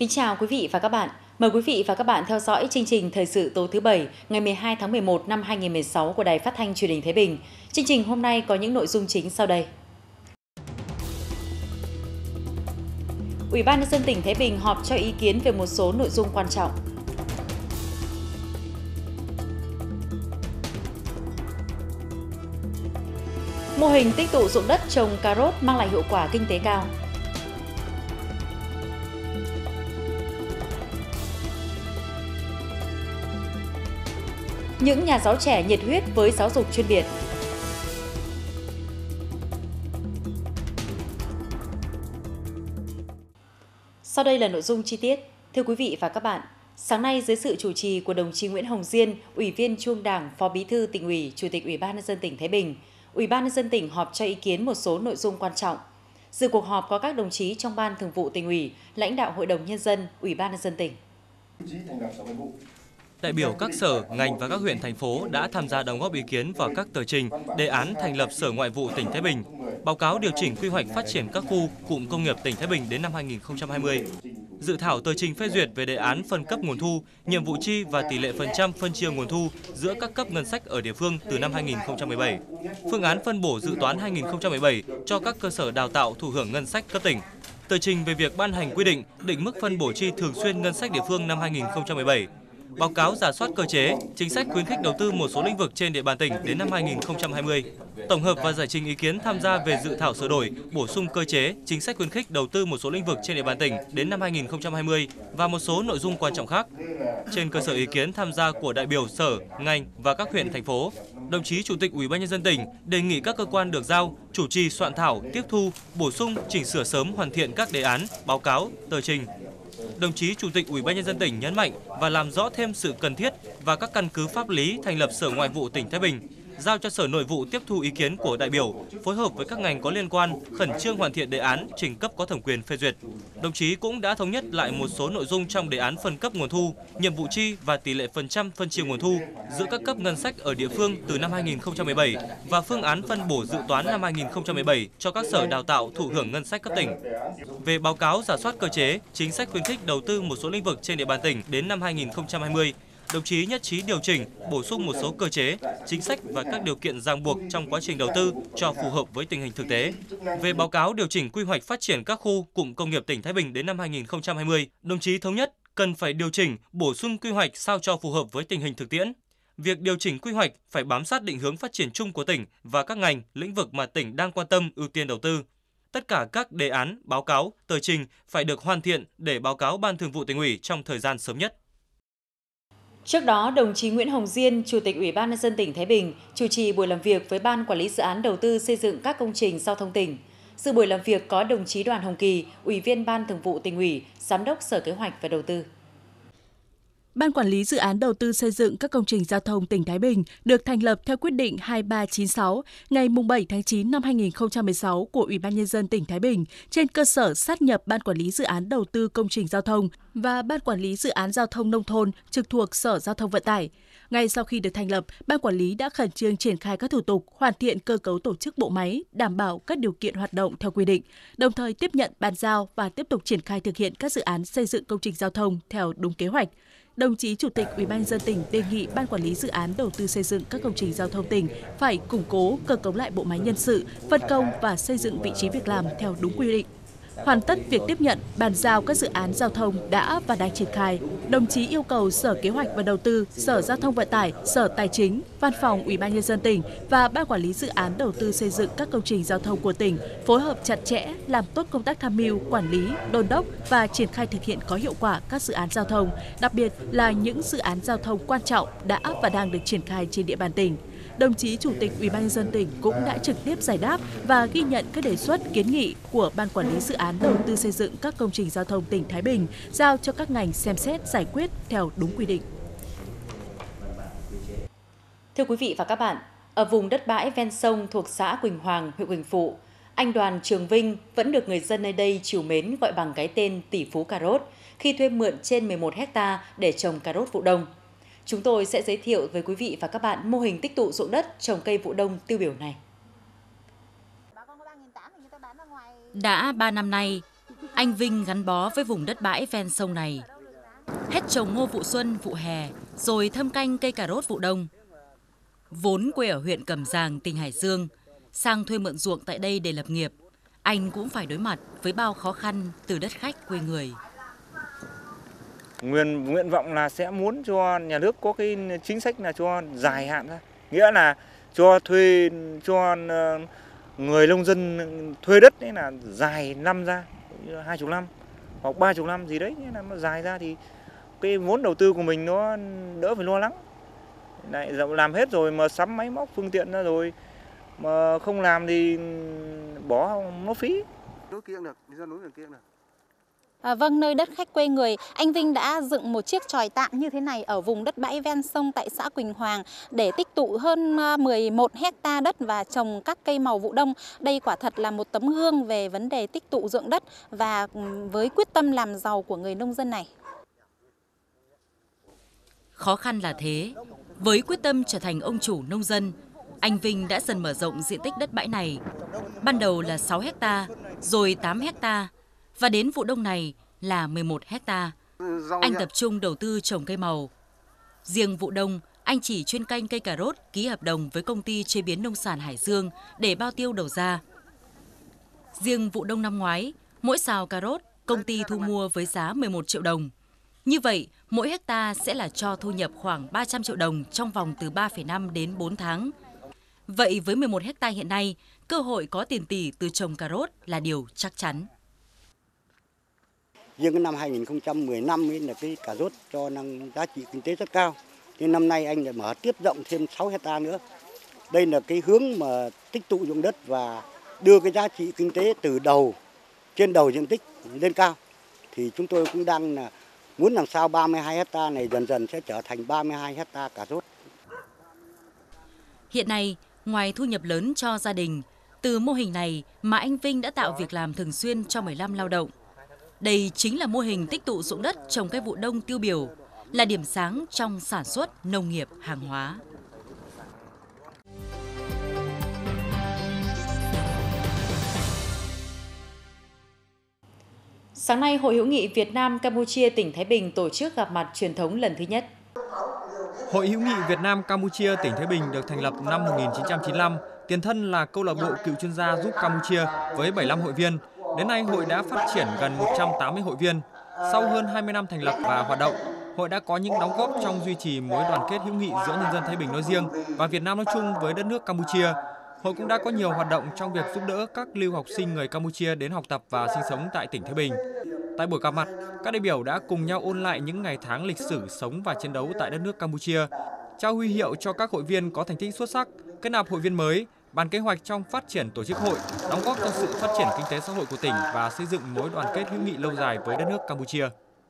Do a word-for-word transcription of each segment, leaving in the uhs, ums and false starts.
Kính chào quý vị và các bạn. Mời quý vị và các bạn theo dõi chương trình Thời sự tối thứ Bảy ngày mười hai tháng mười một năm hai nghìn không trăm mười sáu của Đài Phát thanh Truyền hình Thái Bình. Chương trình hôm nay có những nội dung chính sau đây. Ủy ban nhân dân tỉnh Thái Bình họp cho ý kiến về một số nội dung quan trọng. Mô hình tích tụ ruộng đất trồng cà rốt mang lại hiệu quả kinh tế cao. Những nhà giáo trẻ nhiệt huyết với giáo dục chuyên biệt. Sau đây là nội dung chi tiết. Thưa quý vị và các bạn, sáng nay dưới sự chủ trì của đồng chí Nguyễn Hồng Diên, Ủy viên Trung ương Đảng, Phó Bí thư Tỉnh ủy, Chủ tịch Ủy ban nhân dân tỉnh Thái Bình, Ủy ban nhân dân tỉnh họp cho ý kiến một số nội dung quan trọng. Dự cuộc họp có các đồng chí trong Ban Thường vụ Tỉnh ủy, lãnh đạo Hội đồng nhân dân, Ủy ban nhân dân tỉnh. Đại biểu các sở, ngành và các huyện, thành phố đã tham gia đóng góp ý kiến vào các tờ trình, đề án thành lập Sở Ngoại vụ tỉnh Thái Bình, báo cáo điều chỉnh quy hoạch phát triển các khu, cụm công nghiệp tỉnh Thái Bình đến năm hai nghìn không trăm hai mươi, dự thảo tờ trình phê duyệt về đề án phân cấp nguồn thu, nhiệm vụ chi và tỷ lệ phần trăm phân chia nguồn thu giữa các cấp ngân sách ở địa phương từ năm hai nghìn không trăm mười bảy, phương án phân bổ dự toán hai nghìn không trăm mười bảy cho các cơ sở đào tạo thụ hưởng ngân sách cấp tỉnh, tờ trình về việc ban hành quy định định mức phân bổ chi thường xuyên ngân sách địa phương năm hai nghìn không trăm mười bảy. Báo cáo rà soát cơ chế, chính sách khuyến khích đầu tư một số lĩnh vực trên địa bàn tỉnh đến năm hai nghìn không trăm hai mươi, tổng hợp và giải trình ý kiến tham gia về dự thảo sửa đổi, bổ sung cơ chế, chính sách khuyến khích đầu tư một số lĩnh vực trên địa bàn tỉnh đến năm hai nghìn không trăm hai mươi và một số nội dung quan trọng khác. Trên cơ sở ý kiến tham gia của đại biểu sở, ngành và các huyện, thành phố, đồng chí Chủ tịch Ủy ban nhân dân tỉnh đề nghị các cơ quan được giao chủ trì soạn thảo, tiếp thu, bổ sung, chỉnh sửa sớm hoàn thiện các đề án, báo cáo, tờ trình. Đồng chí Chủ tịch Ủy ban nhân dân tỉnh nhấn mạnh và làm rõ thêm sự cần thiết và các căn cứ pháp lý thành lập Sở Ngoại vụ tỉnh Thái Bình, giao cho Sở Nội vụ tiếp thu ý kiến của đại biểu, phối hợp với các ngành có liên quan, khẩn trương hoàn thiện đề án trình cấp có thẩm quyền phê duyệt. Đồng chí cũng đã thống nhất lại một số nội dung trong đề án phân cấp nguồn thu, nhiệm vụ chi và tỷ lệ phần trăm phân chia nguồn thu giữa các cấp ngân sách ở địa phương từ năm hai nghìn không trăm mười bảy và phương án phân bổ dự toán năm hai nghìn không trăm mười bảy cho các sở đào tạo thụ hưởng ngân sách cấp tỉnh. Về báo cáo rà soát cơ chế, chính sách khuyến khích đầu tư một số lĩnh vực trên địa bàn tỉnh đến năm hai nghìn không trăm hai mươi, đồng chí nhất trí điều chỉnh, bổ sung một số cơ chế, chính sách và các điều kiện ràng buộc trong quá trình đầu tư cho phù hợp với tình hình thực tế. Về báo cáo điều chỉnh quy hoạch phát triển các khu, cụm công nghiệp tỉnh Thái Bình đến năm hai nghìn không trăm hai mươi, đồng chí thống nhất cần phải điều chỉnh, bổ sung quy hoạch sao cho phù hợp với tình hình thực tiễn. Việc điều chỉnh quy hoạch phải bám sát định hướng phát triển chung của tỉnh và các ngành, lĩnh vực mà tỉnh đang quan tâm ưu tiên đầu tư. Tất cả các đề án, báo cáo, tờ trình phải được hoàn thiện để báo cáo Ban Thường vụ Tỉnh ủy trong thời gian sớm nhất. Trước đó, đồng chí Nguyễn Hồng Diên, Chủ tịch Ủy ban nhân dân tỉnh Thái Bình, chủ trì buổi làm việc với Ban Quản lý Dự án Đầu tư xây dựng các công trình giao thông tỉnh. Dự buổi làm việc có đồng chí Đoàn Hồng Kỳ, Ủy viên Ban Thường vụ Tỉnh ủy, Giám đốc Sở Kế hoạch và Đầu tư. Ban Quản lý Dự án Đầu tư xây dựng các công trình giao thông tỉnh Thái Bình được thành lập theo quyết định hai ba chín sáu ngày bảy tháng chín năm hai nghìn không trăm mười sáu của Ủy ban nhân dân tỉnh Thái Bình trên cơ sở sát nhập Ban Quản lý Dự án Đầu tư công trình giao thông và Ban Quản lý Dự án Giao thông nông thôn trực thuộc Sở Giao thông Vận tải. Ngay sau khi được thành lập, Ban Quản lý đã khẩn trương triển khai các thủ tục, hoàn thiện cơ cấu tổ chức bộ máy, đảm bảo các điều kiện hoạt động theo quy định, đồng thời tiếp nhận bàn giao và tiếp tục triển khai thực hiện các dự án xây dựng công trình giao thông theo đúng kế hoạch. Đồng chí Chủ tịch Ủy ban nhân dân tỉnh đề nghị Ban Quản lý Dự án Đầu tư xây dựng các công trình giao thông tỉnh phải củng cố, cơ cấu lại bộ máy nhân sự, phân công và xây dựng vị trí việc làm theo đúng quy định. Hoàn tất việc tiếp nhận, bàn giao các dự án giao thông đã và đang triển khai. Đồng chí yêu cầu Sở Kế hoạch và Đầu tư, Sở Giao thông Vận tải, Sở Tài chính, Văn phòng Ủy ban nhân dân tỉnh và Ban Quản lý Dự án Đầu tư xây dựng các công trình giao thông của tỉnh phối hợp chặt chẽ, làm tốt công tác tham mưu, quản lý, đôn đốc và triển khai thực hiện có hiệu quả các dự án giao thông, đặc biệt là những dự án giao thông quan trọng đã và đang được triển khai trên địa bàn tỉnh. Đồng chí Chủ tịch Ủy ban nhân dân tỉnh cũng đã trực tiếp giải đáp và ghi nhận các đề xuất kiến nghị của Ban Quản lý Dự án Đầu tư xây dựng các công trình giao thông tỉnh Thái Bình, giao cho các ngành xem xét giải quyết theo đúng quy định. Thưa quý vị và các bạn, ở vùng đất bãi ven sông thuộc xã Quỳnh Hoàng, huyện Quỳnh Phụ, anh Đoàn Trường Vinh vẫn được người dân nơi đây trìu mến gọi bằng cái tên tỷ phú cà rốt khi thuê mượn trên mười một héc ta để trồng cà rốt vụ đông. Chúng tôi sẽ giới thiệu với quý vị và các bạn mô hình tích tụ ruộng đất trồng cây vụ đông tiêu biểu này. Đã ba năm nay, Anh Vinh gắn bó với vùng đất bãi ven sông này. Hết trồng ngô vụ xuân, vụ hè, rồi thâm canh cây cà rốt vụ đông. Vốn quê ở huyện Cẩm Giàng, tỉnh Hải Dương, sang thuê mượn ruộng tại đây để lập nghiệp, anh cũng phải đối mặt với bao khó khăn từ đất khách quê người. Nguyện nguyện vọng là sẽ muốn cho nhà nước có cái chính sách là cho dài hạn ra, nghĩa là cho thuê cho người nông dân thuê đất đấy là dài năm ra, hai chục năm hoặc ba chục năm gì đấy, là nó dài ra thì cái vốn đầu tư của mình nó đỡ phải lo lắng. Lại làm hết rồi mà sắm máy móc phương tiện ra rồi mà không làm thì bỏ nó phí. À, vâng, nơi đất khách quê người, anh Vinh đã dựng một chiếc chòi tạm như thế này ở vùng đất bãi ven sông tại xã Quỳnh Hoàng để tích tụ hơn mười một héc-ta đất và trồng các cây màu vụ đông. Đây quả thật là một tấm gương về vấn đề tích tụ ruộng đất và với quyết tâm làm giàu của người nông dân này. Khó khăn là thế, với quyết tâm trở thành ông chủ nông dân, anh Vinh đã dần mở rộng diện tích đất bãi này. Ban đầu là sáu héc-ta, rồi tám héc-ta, và đến vụ đông này là mười một héc-ta. Anh tập trung đầu tư trồng cây màu. Riêng vụ đông, anh chỉ chuyên canh cây cà rốt, ký hợp đồng với công ty chế biến nông sản Hải Dương để bao tiêu đầu ra. Riêng vụ đông năm ngoái, mỗi sào cà rốt, công ty thu mua với giá mười một triệu đồng. Như vậy, mỗi hecta sẽ là cho thu nhập khoảng ba trăm triệu đồng trong vòng từ ba phẩy năm đến bốn tháng. Vậy với mười một hecta hiện nay, cơ hội có tiền tỷ từ trồng cà rốt là điều chắc chắn. Riêng cái năm hai nghìn không trăm mười lăm ấy là cái cà rốt cho năng giá trị kinh tế rất cao. Nhưng năm nay anh lại mở tiếp rộng thêm sáu hecta nữa. Đây là cái hướng mà tích tụ dụng đất và đưa cái giá trị kinh tế từ đầu, trên đầu diện tích lên cao. Thì chúng tôi cũng đang là muốn làm sao ba mươi hai hecta này dần dần sẽ trở thành ba mươi hai hecta cà rốt. Hiện nay, ngoài thu nhập lớn cho gia đình, từ mô hình này mà anh Vinh đã tạo việc làm thường xuyên cho mười lăm lao động. Đây chính là mô hình tích tụ ruộng đất trồng cây vụ đông tiêu biểu, là điểm sáng trong sản xuất nông nghiệp hàng hóa. Sáng nay, Hội hữu nghị Việt Nam Campuchia tỉnh Thái Bình tổ chức gặp mặt truyền thống lần thứ nhất. Hội hữu nghị Việt Nam Campuchia tỉnh Thái Bình được thành lập năm một nghìn chín trăm chín mươi lăm, tiền thân là câu lạc bộ cựu chuyên gia giúp Campuchia với bảy mươi lăm hội viên. Đến nay, hội đã phát triển gần một trăm tám mươi hội viên. Sau hơn hai mươi năm thành lập và hoạt động, hội đã có những đóng góp trong duy trì mối đoàn kết hữu nghị giữa nhân dân Thái Bình nói riêng và Việt Nam nói chung với đất nước Campuchia. Hội cũng đã có nhiều hoạt động trong việc giúp đỡ các lưu học sinh người Campuchia đến học tập và sinh sống tại tỉnh Thái Bình. Tại buổi gặp mặt, các đại biểu đã cùng nhau ôn lại những ngày tháng lịch sử sống và chiến đấu tại đất nước Campuchia, trao huy hiệu cho các hội viên có thành tích xuất sắc, kết nạp hội viên mới, bàn kế hoạch trong phát triển tổ chức hội, đóng góp cho sự phát triển kinh tế xã hội của tỉnh và xây dựng mối đoàn kết hữu nghị lâu dài với đất nước Campuchia.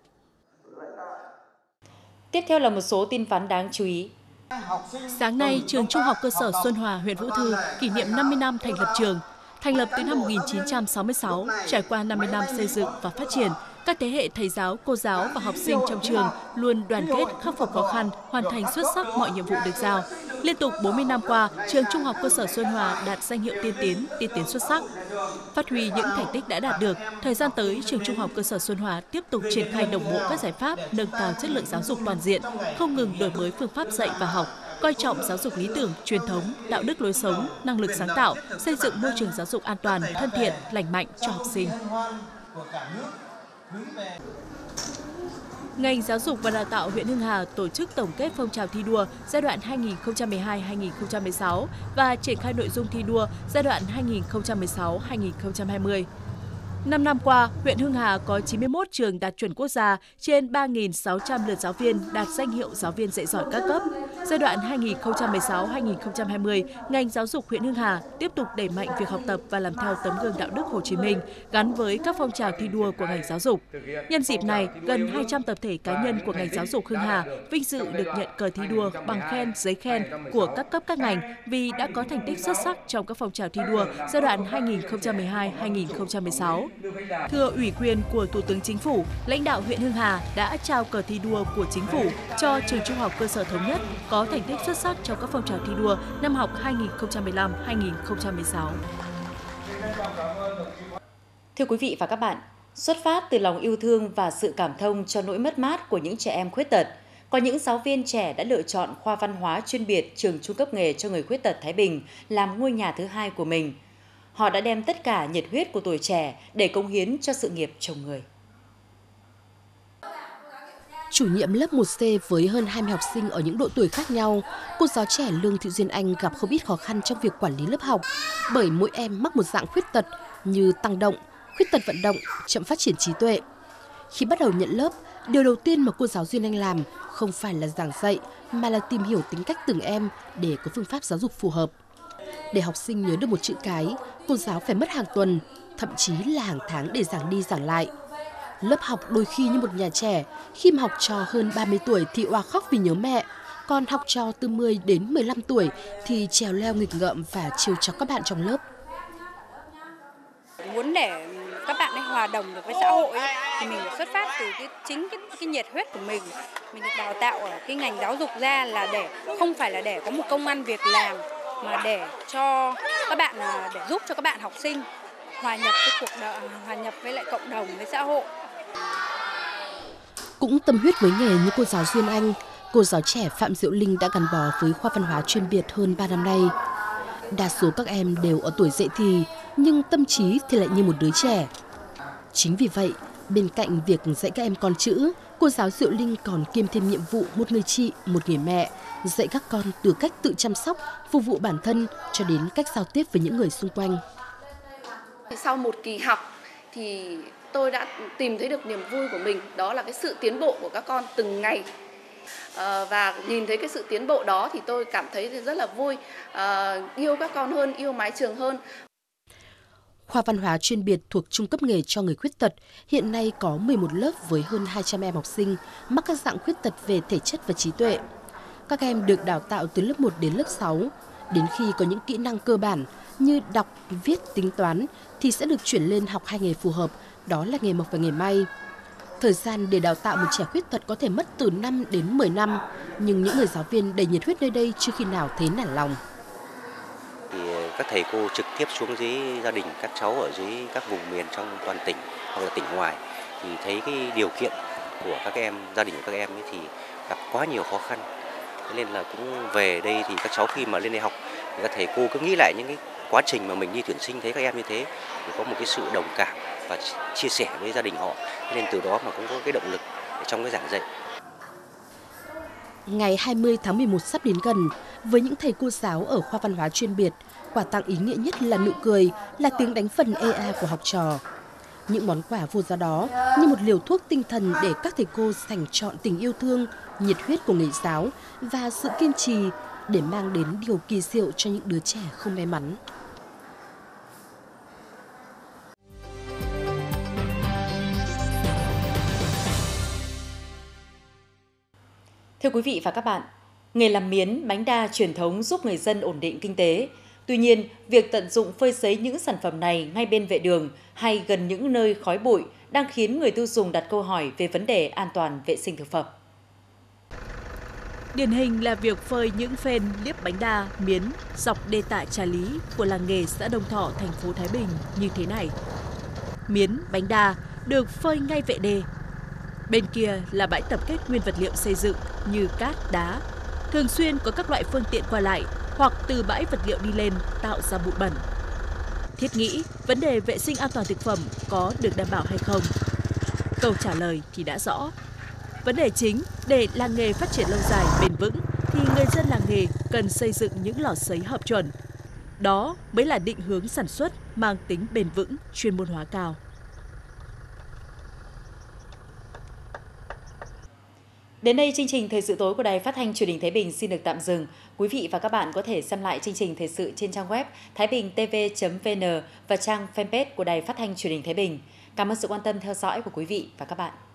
Tiếp theo là một số tin vắn đáng chú ý. Sáng nay, trường Trung học cơ sở Xuân Hòa, huyện Vũ Thư kỷ niệm năm mươi năm thành lập trường. Thành lập từ năm một nghìn chín trăm sáu mươi sáu, trải qua năm mươi năm xây dựng và phát triển, các thế hệ thầy giáo, cô giáo và học sinh trong trường luôn đoàn kết, khắc phục khó khăn, hoàn thành xuất sắc mọi nhiệm vụ được giao. Liên tục bốn mươi năm qua, trường Trung học cơ sở Xuân Hòa đạt danh hiệu tiên tiến, tiên tiến xuất sắc. Phát huy những thành tích đã đạt được, thời gian tới, trường Trung học cơ sở Xuân Hòa tiếp tục triển khai đồng bộ các giải pháp nâng cao chất lượng giáo dục toàn diện, không ngừng đổi mới phương pháp dạy và học, coi trọng giáo dục lý tưởng, truyền thống, đạo đức lối sống, năng lực sáng tạo, xây dựng môi trường giáo dục an toàn, thân thiện, lành mạnh cho học sinh. Ngành Giáo dục và Đào tạo huyện Hưng Hà tổ chức tổng kết phong trào thi đua giai đoạn hai nghìn không trăm mười hai đến hai nghìn không trăm mười sáu và triển khai nội dung thi đua giai đoạn hai nghìn không trăm mười sáu đến hai nghìn không trăm hai mươi. Năm năm qua, huyện Hưng Hà có chín mươi mốt trường đạt chuẩn quốc gia, trên ba nghìn sáu trăm lượt giáo viên đạt danh hiệu giáo viên dạy giỏi các cấp. Giai đoạn hai nghìn không trăm mười sáu đến hai nghìn không trăm hai mươi, ngành giáo dục huyện Hưng Hà tiếp tục đẩy mạnh việc học tập và làm theo tấm gương đạo đức Hồ Chí Minh gắn với các phong trào thi đua của ngành giáo dục. Nhân dịp này, gần hai trăm tập thể cá nhân của ngành giáo dục Hưng Hà vinh dự được nhận cờ thi đua, bằng khen, giấy khen của các cấp các ngành vì đã có thành tích xuất sắc trong các phong trào thi đua giai đoạn hai nghìn không trăm mười hai đến hai nghìn không trăm mười sáu. Thưa ủy quyền của Thủ tướng Chính phủ, lãnh đạo huyện Hưng Hà đã trao cờ thi đua của Chính phủ cho trường Trung học cơ sở Thống Nhất có thành tích xuất sắc trong các phong trào thi đua năm học hai nghìn không trăm mười lăm đến hai nghìn không trăm mười sáu. Thưa quý vị và các bạn, Xuất phát từ lòng yêu thương và sự cảm thông cho nỗi mất mát của những trẻ em khuyết tật, có những giáo viên trẻ đã lựa chọn khoa văn hóa chuyên biệt trường trung cấp nghề cho người khuyết tật Thái Bình làm ngôi nhà thứ hai của mình. Họ đã đem tất cả nhiệt huyết của tuổi trẻ để cống hiến cho sự nghiệp chồng người. Chủ nhiệm lớp một C với hơn hai mươi học sinh ở những độ tuổi khác nhau, cô giáo trẻ Lương Thị Duyên Anh gặp không ít khó khăn trong việc quản lý lớp học bởi mỗi em mắc một dạng khuyết tật như tăng động, khuyết tật vận động, chậm phát triển trí tuệ. Khi bắt đầu nhận lớp, điều đầu tiên mà cô giáo Duyên Anh làm không phải là giảng dạy mà là tìm hiểu tính cách từng em để có phương pháp giáo dục phù hợp. Để học sinh nhớ được một chữ cái, cô giáo phải mất hàng tuần, thậm chí là hàng tháng để giảng đi giảng lại. Lớp học đôi khi như một nhà trẻ, khi mà học trò hơn ba mươi tuổi thì oà khóc vì nhớ mẹ, còn học trò từ mười đến mười lăm tuổi thì trèo leo nghịch ngợm và trêu chọc các bạn trong lớp. Muốn để các bạn ấy hòa đồng được với xã hội ấy, thì mình phải xuất phát từ cái chính cái, cái nhiệt huyết của mình. Mình được đào tạo ở cái ngành giáo dục ra là để không phải là để có một công ăn việc làm, mà để cho các bạn để giúp cho các bạn học sinh hòa nhập với cuộc đời, hòa nhập với lại cộng đồng, với xã hội. Cũng tâm huyết với nghề như cô giáo Duyên Anh, cô giáo trẻ Phạm Diệu Linh đã gắn bó với khoa văn hóa chuyên biệt hơn ba năm nay. Đa số các em đều ở tuổi dậy thì, nhưng tâm trí thì lại như một đứa trẻ. Chính vì vậy, bên cạnh việc dạy các em con chữ, cô giáo Diệu Linh còn kiêm thêm nhiệm vụ một người chị, một người mẹ, dạy các con từ cách tự chăm sóc, phục vụ bản thân cho đến cách giao tiếp với những người xung quanh. Sau một kỳ học thì tôi đã tìm thấy được niềm vui của mình, đó là cái sự tiến bộ của các con từng ngày. À, và nhìn thấy cái sự tiến bộ đó thì tôi cảm thấy rất là vui, à, yêu các con hơn, yêu mái trường hơn. Khoa văn hóa chuyên biệt thuộc trung cấp nghề cho người khuyết tật hiện nay có mười một lớp với hơn hai trăm em học sinh mắc các dạng khuyết tật về thể chất và trí tuệ. Các em được đào tạo từ lớp một đến lớp sáu. Đến khi có những kỹ năng cơ bản như đọc, viết, tính toán thì sẽ được chuyển lên học hai nghề phù hợp, đó là nghề mộc và nghề may. Thời gian để đào tạo một trẻ khuyết tật có thể mất từ năm đến mười năm, nhưng những người giáo viên đầy nhiệt huyết nơi đây chưa khi nào thấy nản lòng. Thì các thầy cô trực tiếp xuống dưới gia đình các cháu ở dưới các vùng miền trong toàn tỉnh hoặc là tỉnh ngoài thì thấy cái điều kiện của các em, gia đình của các em ấy thì gặp quá nhiều khó khăn. Thế nên là cũng về đây thì các cháu khi mà lên đây học thì các thầy cô cứ nghĩ lại những cái quá trình mà mình đi tuyển sinh thấy các em như thế thì có một cái sự đồng cảm và chia sẻ với gia đình họ, nên từ đó mà cũng có cái động lực trong cái giảng dạy. Ngày hai mươi tháng mười một sắp đến gần, với những thầy cô giáo ở khoa văn hóa chuyên biệt, quà tặng ý nghĩa nhất là nụ cười, là tiếng đánh vần ê a của học trò. Những món quà vô giá đó như một liều thuốc tinh thần để các thầy cô dành trọn tình yêu thương, nhiệt huyết của nghề giáo và sự kiên trì để mang đến điều kỳ diệu cho những đứa trẻ không may mắn. Thưa quý vị và các bạn, nghề làm miến, bánh đa truyền thống giúp người dân ổn định kinh tế. Tuy nhiên, việc tận dụng phơi sấy những sản phẩm này ngay bên vệ đường hay gần những nơi khói bụi đang khiến người tiêu dùng đặt câu hỏi về vấn đề an toàn vệ sinh thực phẩm. Điển hình là việc phơi những phên liếp bánh đa, miến dọc đê tạ Trà Lý của làng nghề xã Đông Thọ, thành phố Thái Bình như thế này. Miến, bánh đa được phơi ngay vệ đê. Bên kia là bãi tập kết nguyên vật liệu xây dựng như cát, đá. Thường xuyên có các loại phương tiện qua lại hoặc từ bãi vật liệu đi lên tạo ra bụi bẩn. Thiết nghĩ vấn đề vệ sinh an toàn thực phẩm có được đảm bảo hay không? Câu trả lời thì đã rõ. Vấn đề chính để làng nghề phát triển lâu dài, bền vững thì người dân làng nghề cần xây dựng những lò sấy hợp chuẩn. Đó mới là định hướng sản xuất mang tính bền vững, chuyên môn hóa cao. Đến đây, chương trình Thời sự tối của Đài Phát thanh Truyền hình Thái Bình xin được tạm dừng. Quý vị và các bạn có thể xem lại chương trình thời sự trên trang web thái bình t v chấm v n và trang fanpage của Đài Phát thanh Truyền hình Thái Bình. Cảm ơn sự quan tâm theo dõi của quý vị và các bạn.